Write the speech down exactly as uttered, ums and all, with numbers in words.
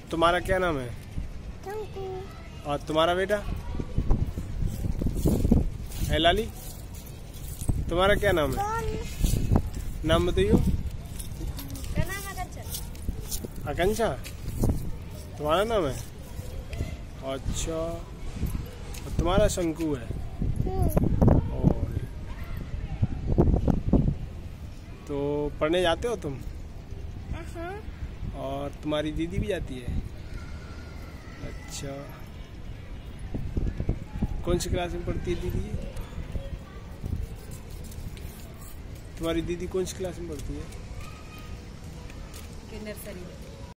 तुम्हारा क्या नाम है? और तुम्हारा बेटा? है लाली, तुम्हारा क्या नाम है? नाम बताइयो। आकांक्षा तुम्हारा नाम है? अच्छा, और तुम्हारा शंकु है? और तो पढ़ने जाते हो तुम? और तुम्हारी दीदी भी जाती है? अच्छा, कौन सी क्लास में पढ़ती है दीदी? तुम्हारी दीदी कौन सी क्लास में पढ़ती है? नर्सरी।